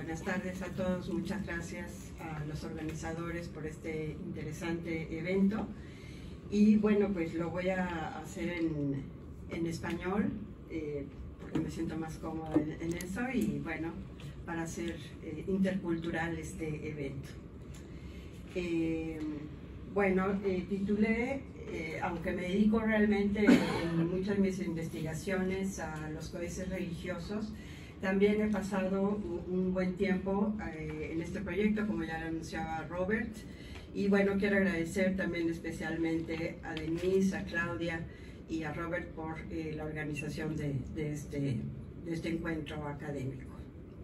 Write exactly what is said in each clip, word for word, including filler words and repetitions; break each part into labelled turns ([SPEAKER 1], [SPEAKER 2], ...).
[SPEAKER 1] buenas tardes a todos. Muchas gracias a los organizadores por este interesante evento. Y bueno, pues lo voy a hacer en, en español, eh, porque me siento más cómoda en, en eso, y bueno, para hacer eh, intercultural este evento. Eh, bueno, eh, titulé, eh, aunque me dedico realmente en muchas de mis investigaciones a los códices religiosos, también he pasado un buen tiempo eh, en este proyecto, como ya lo anunciaba Robert, y bueno, quiero agradecer también especialmente a Denise, a Claudia y a Robert por eh, la organización de, de, este, de este encuentro académico.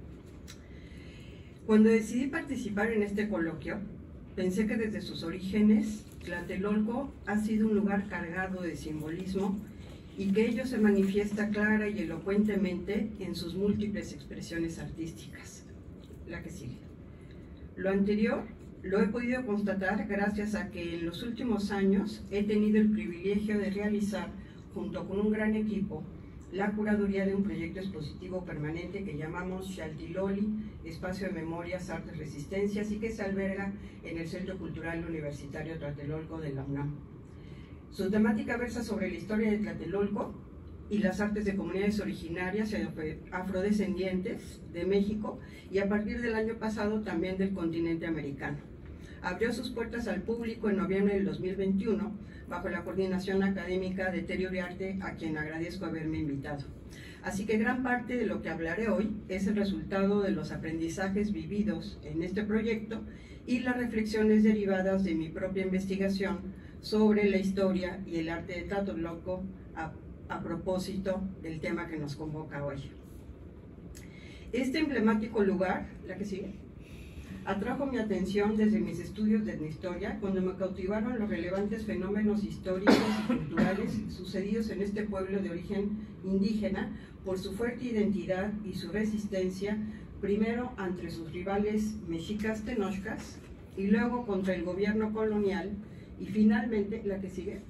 [SPEAKER 1] Cuando decidí participar en este coloquio, pensé que desde sus orígenes, Tlatelolco ha sido un lugar cargado de simbolismo y que ello se manifiesta clara y elocuentemente en sus múltiples expresiones artísticas. La que sigue. Lo anterior lo he podido constatar gracias a que en los últimos años he tenido el privilegio de realizar, junto con un gran equipo, la curaduría de un proyecto expositivo permanente que llamamos Xaltiloli, Espacio de Memorias, Artes, Resistencias, y que se alberga en el Centro Cultural Universitario Tlatelolco de la UNAM. Su temática versa sobre la historia de Tlatelolco y las artes de comunidades originarias y afrodescendientes de México, y a partir del año pasado también del continente americano. Abrió sus puertas al público en noviembre del dos mil veintiuno bajo la coordinación académica de Tere Uriarte, a quien agradezco haberme invitado. Así que gran parte de lo que hablaré hoy es el resultado de los aprendizajes vividos en este proyecto y las reflexiones derivadas de mi propia investigación sobre la historia y el arte de Tlatelolco a, a propósito del tema que nos convoca hoy. Este emblemático lugar, la que sigue, atrajo mi atención desde mis estudios de etnohistoria, cuando me cautivaron los relevantes fenómenos históricos y culturales sucedidos en este pueblo de origen indígena por su fuerte identidad y su resistencia, primero ante sus rivales mexicas tenochcas y luego contra el gobierno colonial, y finalmente, la que sigue,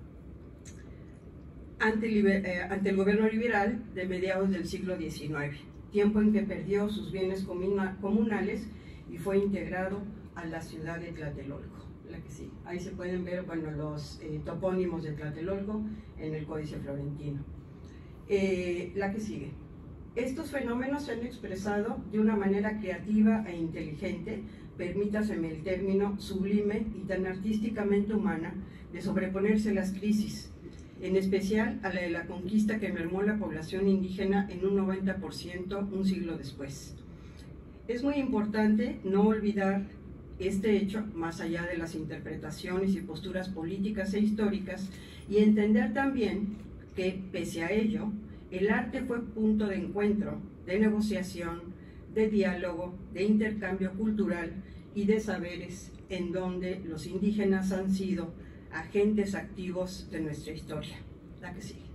[SPEAKER 1] ante, eh, ante el gobierno liberal de mediados del siglo diecinueve, tiempo en que perdió sus bienes comuna, comunales y fue integrado a la ciudad de Tlatelolco. La que sigue. Ahí se pueden ver, bueno, los eh, topónimos de Tlatelolco en el Códice Florentino. Eh, la que sigue. Estos fenómenos se han expresado de una manera creativa e inteligente, permítaseme el término, sublime y tan artísticamente humana, de sobreponerse a las crisis, en especial a la de la conquista que mermó la población indígena en un noventa por ciento un siglo después. Es muy importante no olvidar este hecho, más allá de las interpretaciones y posturas políticas e históricas, y entender también que, pese a ello, el arte fue punto de encuentro, de negociación, de diálogo, de intercambio cultural y de saberes, en donde los indígenas han sido agentes activos de nuestra historia. La que sigue.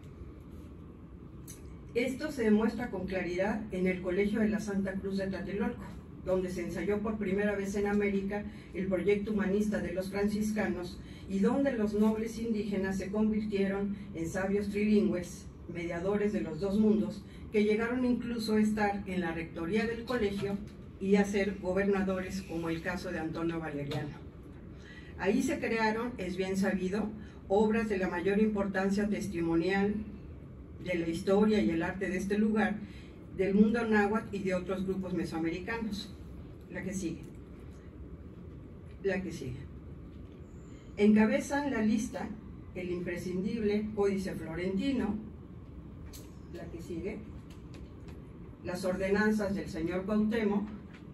[SPEAKER 1] Esto se demuestra con claridad en el Colegio de la Santa Cruz de Tlatelolco, donde se ensayó por primera vez en América el proyecto humanista de los franciscanos y donde los nobles indígenas se convirtieron en sabios trilingües, mediadores de los dos mundos, que llegaron incluso a estar en la rectoría del colegio y a ser gobernadores, como el caso de Antonio Valeriano. Ahí se crearon, es bien sabido, obras de la mayor importancia testimonial de la historia y el arte de este lugar, del mundo náhuatl y de otros grupos mesoamericanos. La que sigue. La que sigue. Encabezan la lista el imprescindible Códice Florentino, la que sigue, las ordenanzas del señor Cuauhtémoc,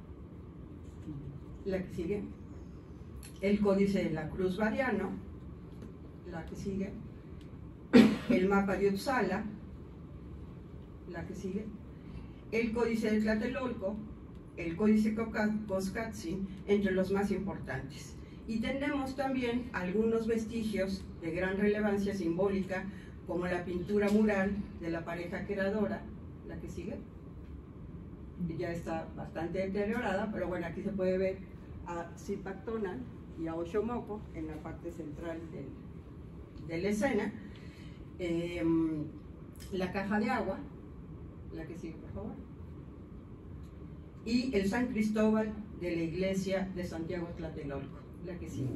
[SPEAKER 1] la que sigue, el Códice de la Cruz Variano, la que sigue, el mapa de Uppsala, la que sigue, el Códice de Tlatelolco, el Códice Coscatzin, entre los más importantes. Y tenemos también algunos vestigios de gran relevancia simbólica, como la pintura mural de la pareja creadora, la que sigue, que ya está bastante deteriorada, pero bueno, aquí se puede ver a Zipactona y a Oxomoco en la parte central del, de la escena. Eh, la caja de agua, la que sigue, por favor. y el San Cristóbal de la iglesia de Santiago Tlatelolco, la que sigue.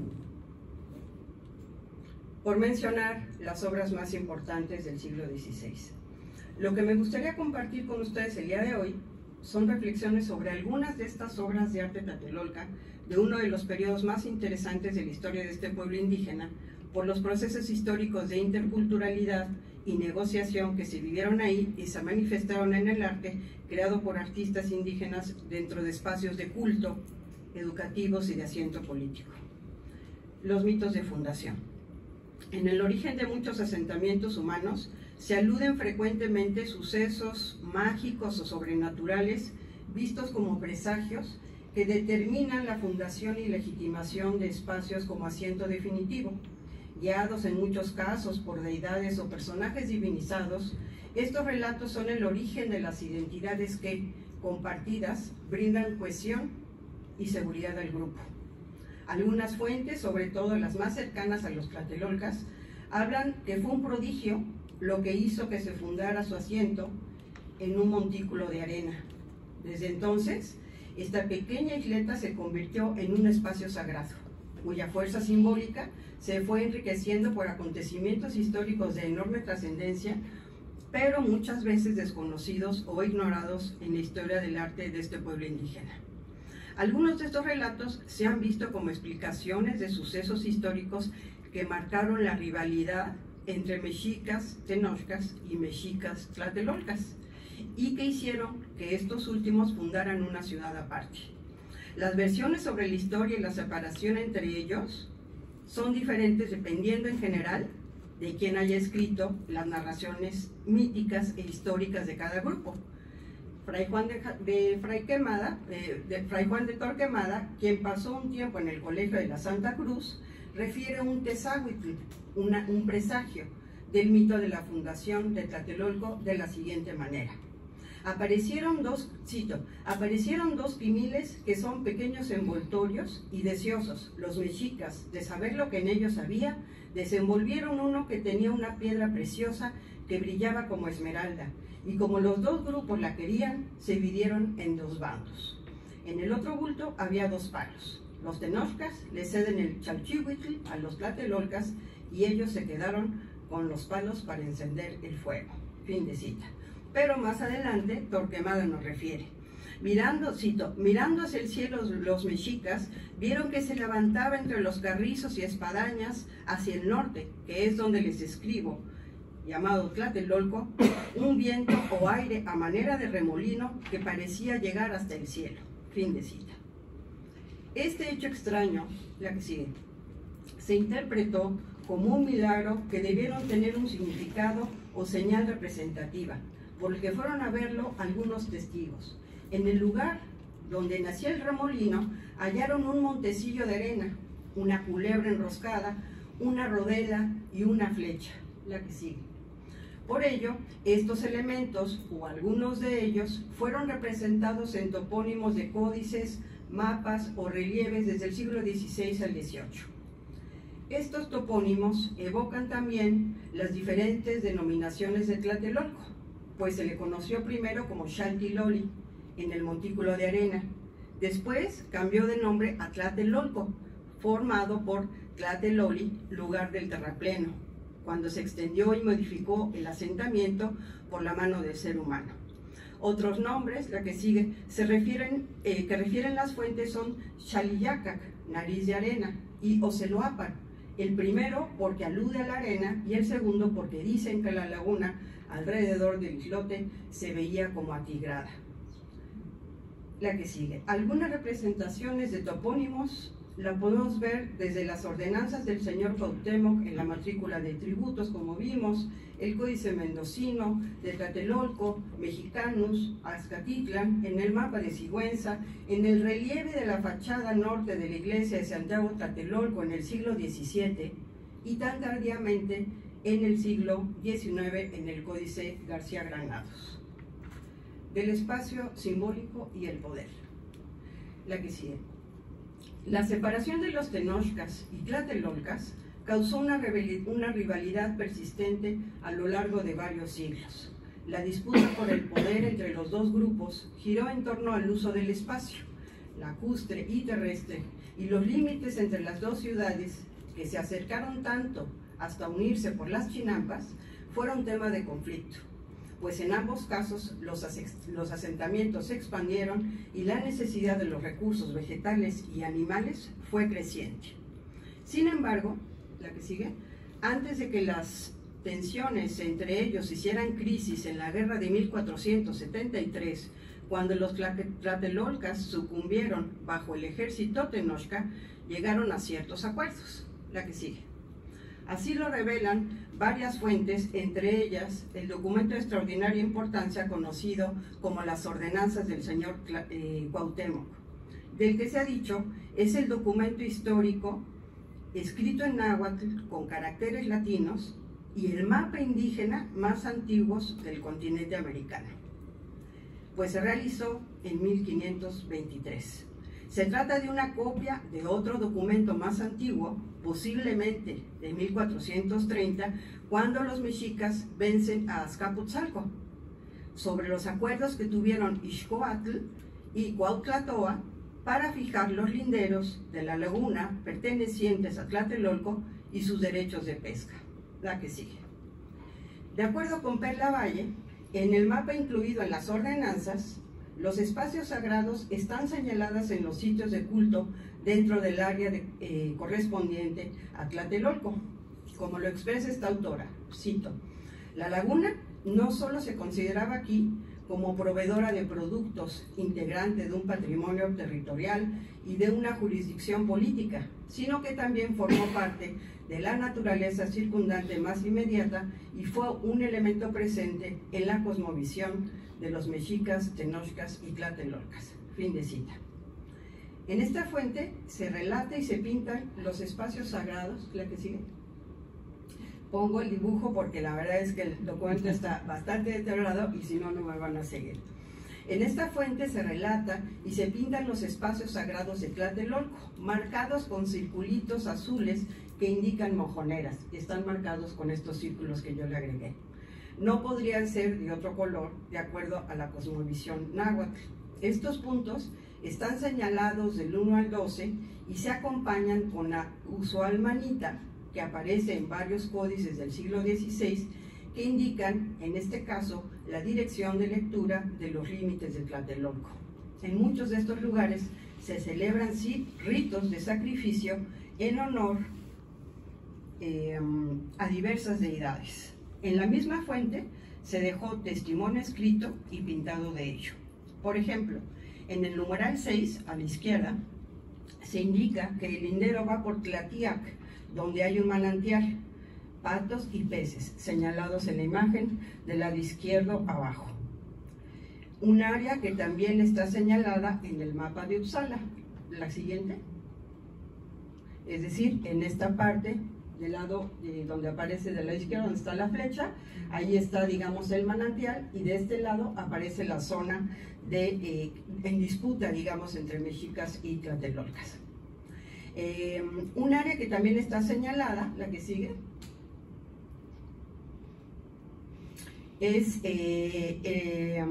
[SPEAKER 1] Por mencionar las obras más importantes del siglo dieciséis. Lo que me gustaría compartir con ustedes el día de hoy son reflexiones sobre algunas de estas obras de arte tlatelolca de uno de los periodos más interesantes de la historia de este pueblo indígena, por los procesos históricos de interculturalidad y negociación que se vivieron ahí y se manifestaron en el arte creado por artistas indígenas dentro de espacios de culto, educativos y de asiento político. Los mitos de fundación. En el origen de muchos asentamientos humanos se aluden frecuentemente sucesos mágicos o sobrenaturales vistos como presagios que determinan la fundación y legitimación de espacios como asiento definitivo. Guiados en muchos casos por deidades o personajes divinizados, estos relatos son el origen de las identidades que, compartidas, brindan cohesión y seguridad al grupo. Algunas fuentes, sobre todo las más cercanas a los tlatelolcas, hablan que fue un prodigio lo que hizo que se fundara su asiento en un montículo de arena. Desde entonces, esta pequeña isleta se convirtió en un espacio sagrado, cuya fuerza simbólica se fue enriqueciendo por acontecimientos históricos de enorme trascendencia, pero muchas veces desconocidos o ignorados en la historia del arte de este pueblo indígena. Algunos de estos relatos se han visto como explicaciones de sucesos históricos que marcaron la rivalidad entre mexicas tenochcas y mexicas tlatelolcas, y que hicieron que estos últimos fundaran una ciudad aparte. Las versiones sobre la historia y la separación entre ellos son diferentes dependiendo en general de quién haya escrito las narraciones míticas e históricas de cada grupo. Fray Juan de, de, Fray Quemada, eh, de Fray Juan de Torquemada, quien pasó un tiempo en el Colegio de la Santa Cruz, refiere un tezahuitl, una, un presagio del mito de la fundación de Tlatelolco de la siguiente manera. Aparecieron dos, cito, aparecieron dos pimiles que son pequeños envoltorios y deseosos. Los mexicas, de saber lo que en ellos había, desenvolvieron uno que tenía una piedra preciosa que brillaba como esmeralda, y como los dos grupos la querían, se dividieron en dos bandos. En el otro bulto había dos palos. Los tenochcas le ceden el chalchihuitl a los tlatelolcas y ellos se quedaron con los palos para encender el fuego. Fin de cita. Pero más adelante, Torquemada nos refiere. Mirando, cito, mirando hacia el cielo los mexicas vieron que se levantaba entre los carrizos y espadañas hacia el norte, que es donde les escribo, llamado Tlatelolco, un viento o aire a manera de remolino que parecía llegar hasta el cielo. Fin de cita. Este hecho extraño, la que sigue, se interpretó como un milagro que debieron tener un significado o señal representativa, por el que fueron a verlo algunos testigos. En el lugar donde nacía el remolino, hallaron un montecillo de arena, una culebra enroscada, una rodela y una flecha, la que sigue. Por ello, estos elementos, o algunos de ellos, fueron representados en topónimos de códices, mapas o relieves desde el siglo dieciséis al dieciocho. Estos topónimos evocan también las diferentes denominaciones de Tlatelolco, pues se le conoció primero como Xaltiloli, en el montículo de arena. Después cambió de nombre a Tlatelolco, formado por Tlateloli, lugar del terrapleno, cuando se extendió y modificó el asentamiento por la mano del ser humano. Otros nombres, la que sigue, se refieren, eh, que refieren las fuentes son Xaliyacac, nariz de arena, y Oceloapan, el primero porque alude a la arena y el segundo porque dicen que la laguna alrededor del islote se veía como atigrada. La que sigue. Algunas representaciones de topónimos la podemos ver desde las ordenanzas del señor Cuauhtémoc en la matrícula de tributos, como vimos, el Códice Mendocino de Tlatelolco, Mexicanus, Azcatitlan, en el mapa de Sigüenza, en el relieve de la fachada norte de la iglesia de Santiago Tlatelolco en el siglo diecisiete y tan tardíamente en el siglo diecinueve en el Códice García Granados. Del espacio simbólico y el poder. La que sigue. La separación de los tenochcas y tlatelolcas causó una, una rivalidad persistente a lo largo de varios siglos. la disputa por el poder entre los dos grupos giró en torno al uso del espacio, lacustre y terrestre, y los límites entre las dos ciudades, que se acercaron tanto hasta unirse por las chinampas, fueron tema de conflicto, pues en ambos casos los, los asentamientos se expandieron y la necesidad de los recursos vegetales y animales fue creciente. Sin embargo, la que sigue, antes de que las tensiones entre ellos hicieran crisis en la guerra de mil cuatrocientos setenta y tres, cuando los tlatelolcas sucumbieron bajo el ejército tenochca, llegaron a ciertos acuerdos. La que sigue. Así lo revelan varias fuentes, entre ellas el documento de extraordinaria importancia conocido como las ordenanzas del señor eh, Cuauhtémoc, del que se ha dicho es el documento histórico escrito en náhuatl con caracteres latinos y el mapa indígena más antiguo del continente americano, pues se realizó en mil quinientos veintitrés. Se trata de una copia de otro documento más antiguo, posiblemente de mil cuatrocientos treinta, cuando los mexicas vencen a Azcapotzalco, sobre los acuerdos que tuvieron Ixcoatl y Cuauhtlatoa para fijar los linderos de la laguna pertenecientes a Tlatelolco y sus derechos de pesca. La que sigue. De acuerdo con Perla Valle, en el mapa incluido en las ordenanzas, los espacios sagrados están señalados en los sitios de culto dentro del área de, eh, correspondiente a Tlatelolco, como lo expresa esta autora. Cito: la laguna no solo se consideraba aquí como proveedora de productos, integrante de un patrimonio territorial y de una jurisdicción política, sino que también formó parte de la naturaleza circundante más inmediata y fue un elemento presente en la cosmovisión de los mexicas, tenochcas y tlatelolcas. Fin de cita. En esta fuente se relata y se pintan los espacios sagrados. ¿La que sigue? Pongo el dibujo porque la verdad es que el documento está bastante deteriorado y si no, no me van a seguir. En esta fuente se relata y se pintan los espacios sagrados de Tlatelolco, marcados con circulitos azules que indican mojoneras, y están marcados con estos círculos que yo le agregué. No podrían ser de otro color, de acuerdo a la cosmovisión náhuatl. Estos puntos están señalados del uno al doce y se acompañan con la usual manita, que aparece en varios códices del siglo dieciséis, que indican, en este caso, la dirección de lectura de los límites de Tlatelolco. En muchos de estos lugares se celebran sí, ritos de sacrificio en honor eh, a diversas deidades. En la misma fuente se dejó testimonio escrito y pintado de ello. Por ejemplo, en el numeral seis, a la izquierda, se indica que el lindero va por Tlatiac, donde hay un manantial, patos y peces, señalados en la imagen del lado izquierdo abajo. Un área que también está señalada en el mapa de Uppsala. La siguiente. Es decir, en esta parte del lado eh, donde aparece del lado izquierdo, donde está la flecha, ahí está, digamos, el manantial, y de este lado aparece la zona de, eh, en disputa, digamos, entre mexicas y tlatelolcas. Eh, un área que también está señalada, la que sigue, es, eh, eh,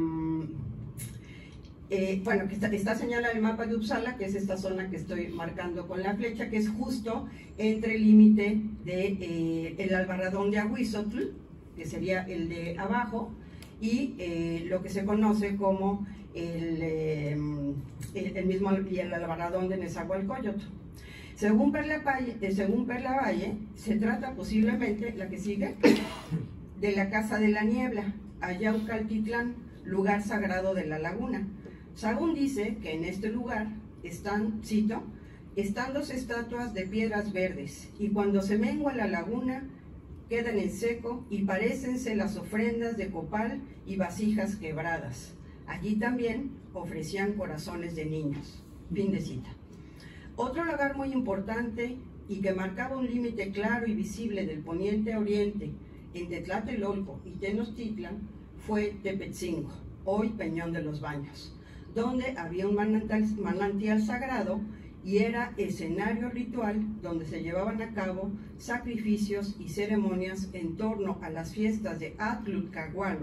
[SPEAKER 1] eh, bueno, que está, está señalada en el mapa de Uppsala, que es esta zona que estoy marcando con la flecha, que es justo entre el límite del de, eh, albarradón de Ahuizotl, que sería el de abajo, y eh, lo que se conoce como el, eh, el, el mismo y el albarradón de Nezahualcóyotl. Según Perla Valle, eh, según Perla Valle, se trata posiblemente, la que sigue, de la Casa de la Niebla, Ayaucaltitlán, lugar sagrado de la laguna. Sagún dice que en este lugar están, cito, están dos estatuas de piedras verdes, y cuando se mengua la laguna, quedan en seco y parécense las ofrendas de copal y vasijas quebradas. Allí también ofrecían corazones de niños. Fin de cita. Otro lugar muy importante y que marcaba un límite claro y visible del poniente a oriente entre Tlatelolco y Tenochtitlan fue Tepetzingo, hoy Peñón de los Baños, donde había un manantial, manantial sagrado y era escenario ritual donde se llevaban a cabo sacrificios y ceremonias en torno a las fiestas de Atlutcahualo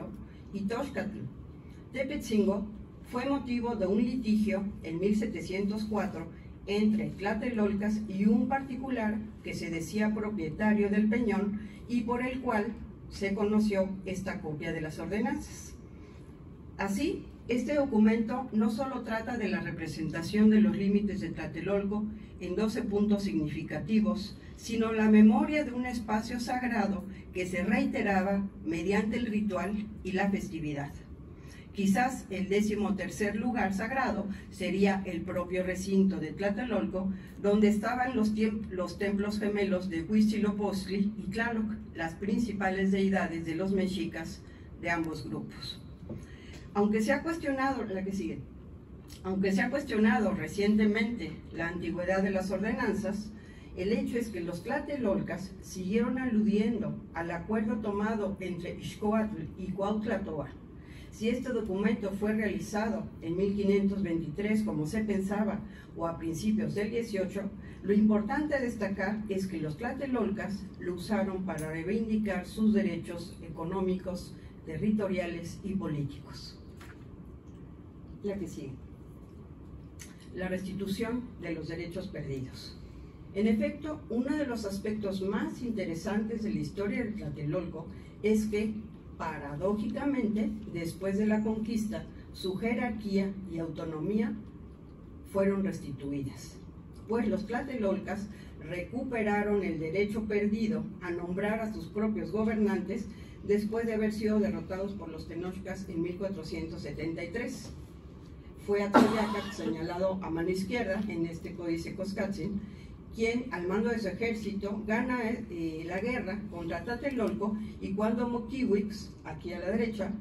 [SPEAKER 1] y Toxcatl. Tepetzingo fue motivo de un litigio en mil setecientos cuatro entre tlatelolcas y un particular que se decía propietario del peñón y por el cual se conoció esta copia de las ordenanzas. Así, este documento no solo trata de la representación de los límites de Tlatelolco en doce puntos significativos, sino la memoria de un espacio sagrado que se reiteraba mediante el ritual y la festividad. Quizás el décimo tercer lugar sagrado sería el propio recinto de Tlatelolco, donde estaban los, los templos gemelos de Huitzilopochtli y Tlaloc, las principales deidades de los mexicas de ambos grupos. Aunque se ha cuestionado, la que sigue, aunque se ha cuestionado recientemente la antigüedad de las ordenanzas, el hecho es que los tlatelolcas siguieron aludiendo al acuerdo tomado entre Ixcoatl y Cuauhtlatoa. Si este documento fue realizado en mil quinientos veintitrés, como se pensaba, o a principios del dieciocho, lo importante a destacar es que los tlatelolcas lo usaron para reivindicar sus derechos económicos, territoriales y políticos. La que sigue. La restitución de los derechos perdidos. En efecto, uno de los aspectos más interesantes de la historia de Tlatelolco es que, paradójicamente, después de la conquista, su jerarquía y autonomía fueron restituidas, pues los tlatelolcas recuperaron el derecho perdido a nombrar a sus propios gobernantes después de haber sido derrotados por los tenochcas en mil cuatrocientos setenta y tres. Fue Atzoyaca, señalado a mano izquierda en este códice Coscatzin, quien al mando de su ejército gana eh, la guerra contra Tlatelolco, y cuando Moquihuix, aquí a la derecha,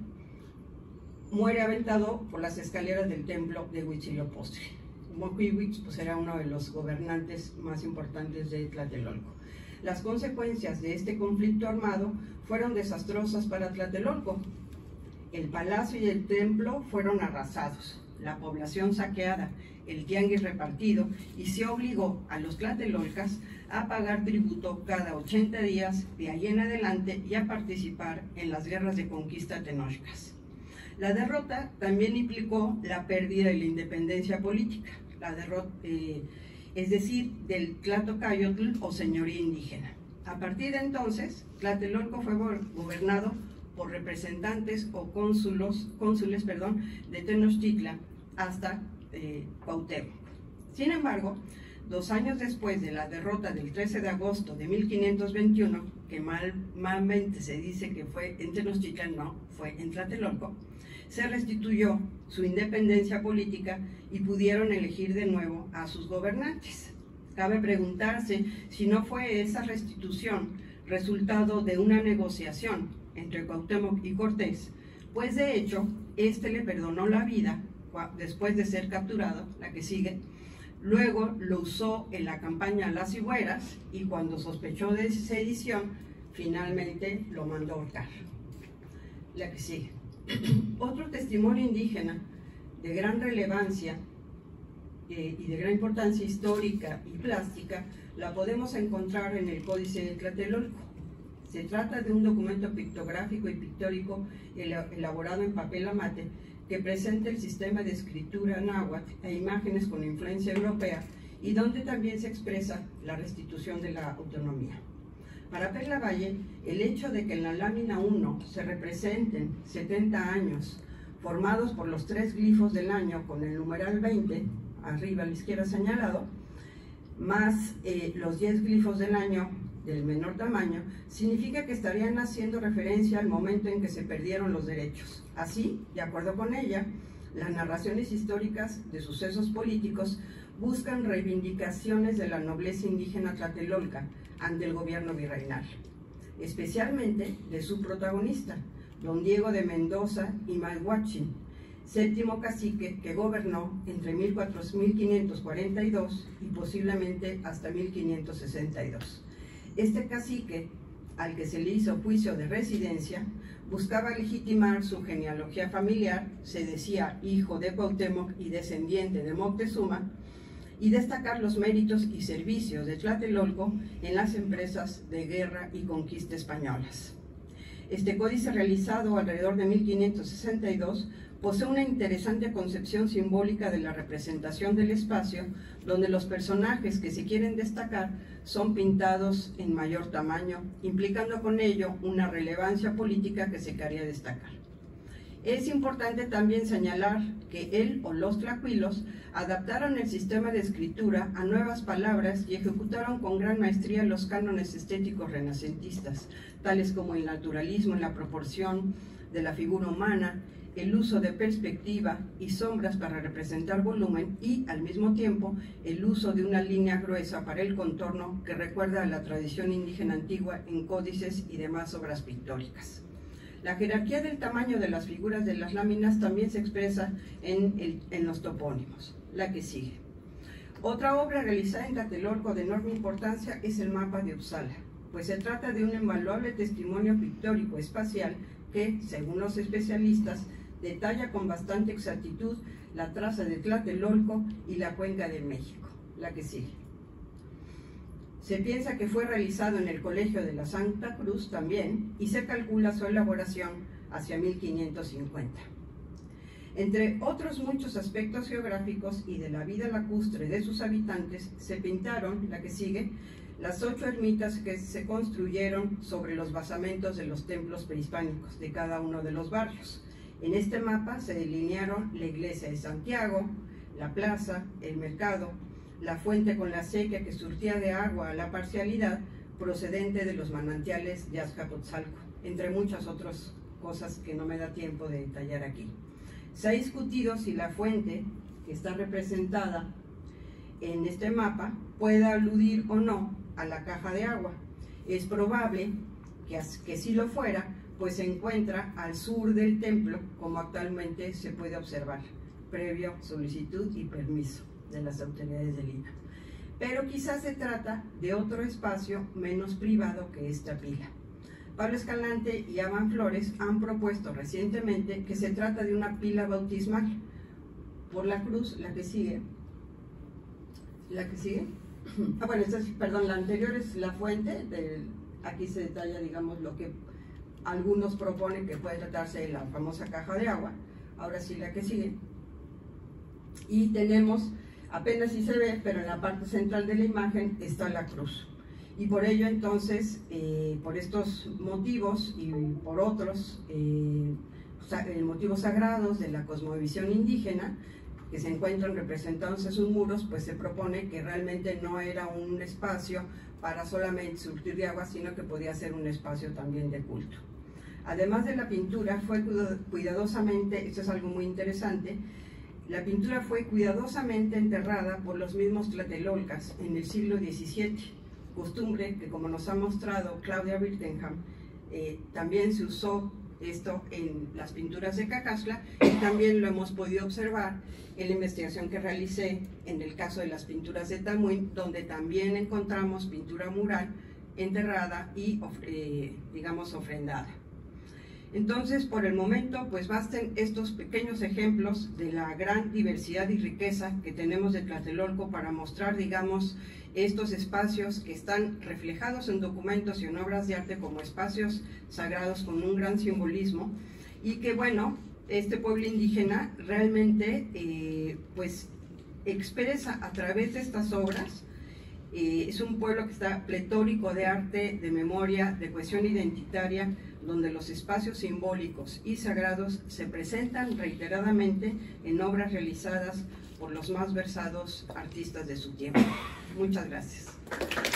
[SPEAKER 1] muere aventado por las escaleras del templo de Huitzilopochtli. Moquihuix pues, era uno de los gobernantes más importantes de Tlatelolco. Las consecuencias de este conflicto armado fueron desastrosas para Tlatelolco. El palacio y el templo fueron arrasados, la población saqueada, el tianguis repartido, y se obligó a los tlatelolcas a pagar tributo cada ochenta días de ahí en adelante y a participar en las guerras de conquista tenochcas. La derrota también implicó la pérdida de la independencia política, la derrota, eh, es decir, del Tlatocayotl o señoría indígena. A partir de entonces, Tlatelolco fue gobernado por representantes o cónsulos, cónsules perdón, de Tenochtitlan hasta eh, Cuauhtémoc. Sin embargo, dos años después de la derrota del trece de agosto de mil quinientos veintiuno, que mal, malmente se dice que fue en Tenochtitlan, no, fue en Tlatelolco, se restituyó su independencia política y pudieron elegir de nuevo a sus gobernantes. Cabe preguntarse si no fue esa restitución resultado de una negociación entre Cuauhtémoc y Cortés, pues de hecho, este le perdonó la vida después de ser capturado, la que sigue. Luego lo usó en la campaña a las Higueras y cuando sospechó de sedición, finalmente lo mandó a ahorcar. La que sigue. Otro testimonio indígena de gran relevancia eh, y de gran importancia histórica y plástica la podemos encontrar en el Códice de Tlatelolco. Se trata de un documento pictográfico y pictórico elaborado en papel amate que presenta el sistema de escritura náhuatl e imágenes con influencia europea y donde también se expresa la restitución de la autonomía. Para Perla Valle, el hecho de que en la lámina uno se representen setenta años formados por los tres glifos del año con el numeral veinte, arriba a la izquierda señalado, más eh, los diez glifos del año del menor tamaño, significa que estarían haciendo referencia al momento en que se perdieron los derechos. Así, de acuerdo con ella, las narraciones históricas de sucesos políticos buscan reivindicaciones de la nobleza indígena tlatelolca ante el gobierno virreinal, especialmente de su protagonista, don Diego de Mendoza y Malhuachin, séptimo cacique que gobernó entre mil quinientos cuarenta y dos y posiblemente hasta mil quinientos sesenta y dos. Este cacique, al que se le hizo juicio de residencia, buscaba legitimar su genealogía familiar, se decía hijo de Cuauhtémoc y descendiente de Moctezuma, y destacar los méritos y servicios de Tlatelolco en las empresas de guerra y conquista españolas. Este códice, realizado alrededor de mil quinientos sesenta y dos, posee una interesante concepción simbólica de la representación del espacio, donde los personajes que se quieren destacar son pintados en mayor tamaño, implicando con ello una relevancia política que se quería destacar. Es importante también señalar que él o los tlacuilos adaptaron el sistema de escritura a nuevas palabras y ejecutaron con gran maestría los cánones estéticos renacentistas, tales como el naturalismo en la proporción de la figura humana, el uso de perspectiva y sombras para representar volumen y, al mismo tiempo, el uso de una línea gruesa para el contorno que recuerda a la tradición indígena antigua en códices y demás obras pictóricas. La jerarquía del tamaño de las figuras de las láminas también se expresa en, el, en los topónimos. La que sigue. Otra obra realizada en Tlatelolco de enorme importancia es el mapa de Uppsala, pues se trata de un invaluable testimonio pictórico espacial que, según los especialistas, detalla con bastante exactitud la traza de Tlatelolco y la cuenca de México. La que sigue. Se piensa que fue realizado en el Colegio de la Santa Cruz también, y se calcula su elaboración hacia mil quinientos cincuenta. Entre otros muchos aspectos geográficos y de la vida lacustre de sus habitantes, se pintaron, la que sigue, las ocho ermitas que se construyeron sobre los basamentos de los templos prehispánicos de cada uno de los barrios. En este mapa se delinearon la iglesia de Santiago, la plaza, el mercado, la fuente con la acequia que surtía de agua a la parcialidad procedente de los manantiales de Azcapotzalco, entre muchas otras cosas que no me da tiempo de detallar aquí. Se ha discutido si la fuente que está representada en este mapa puede aludir o no a la caja de agua. Es probable que, que sí lo fuera, pues se encuentra al sur del templo, como actualmente se puede observar, previo solicitud y permiso de las autoridades de Lima. Pero quizás se trata de otro espacio menos privado que esta pila. Pablo Escalante y Avan Flores han propuesto recientemente que se trata de una pila bautismal. Por la cruz, la que sigue. ¿La que sigue? Ah, bueno, esta es, perdón, la anterior es la fuente. De, aquí se detalla, digamos, lo que algunos proponen que puede tratarse de la famosa caja de agua. Ahora sí, la que sigue. Y tenemos, apenas si se ve, pero en la parte central de la imagen está la cruz. Y por ello, entonces, eh, por estos motivos y por otros eh, motivos sagrados de la cosmovisión indígena, que se encuentran representados en sus muros, pues se propone que realmente no era un espacio para solamente surtir de agua, sino que podía ser un espacio también de culto. Además de la pintura, fue cuidadosamente, esto es algo muy interesante, la pintura fue cuidadosamente enterrada por los mismos tlatelolcas en el siglo diecisiete, costumbre que, como nos ha mostrado Claudia Birkenham, eh, también se usó esto en las pinturas de Cacaxtla, y también lo hemos podido observar en la investigación que realicé en el caso de las pinturas de Tamuín, donde también encontramos pintura mural enterrada y, eh, digamos, ofrendada. Entonces, por el momento, pues basten estos pequeños ejemplos de la gran diversidad y riqueza que tenemos de Tlatelolco para mostrar, digamos, estos espacios que están reflejados en documentos y en obras de arte como espacios sagrados con un gran simbolismo, y que, bueno, este pueblo indígena realmente, eh, pues, expresa a través de estas obras. Eh, es un pueblo que está pletórico de arte, de memoria, de cohesión identitaria, donde los espacios simbólicos y sagrados se presentan reiteradamente en obras realizadas por los más versados artistas de su tiempo. Muchas gracias.